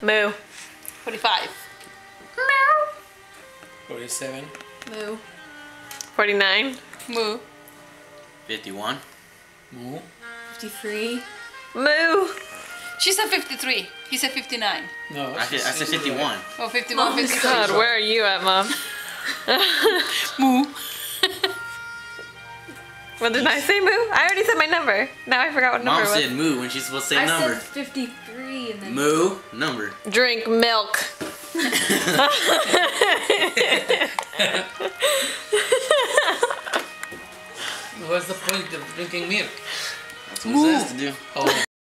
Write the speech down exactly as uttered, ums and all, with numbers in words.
Moo. forty-five. Forty-seven. Moo. forty-nine. Moo. fifty-one. Moo. fifty-three. Moo. She said fifty-three. He said fifty-nine. No, I, said- I said fifty-one. Oh, fifty-one, Oh fifty-three. God, where are you at, Mom? Moo. What did I say, Moo? I already said my number. Now I forgot what number Mom it was. said moo when she's supposed to say I number. said fifty-three and then... Moo, number. Drink milk. What's the point of drinking milk? That's what it says to do. Oh.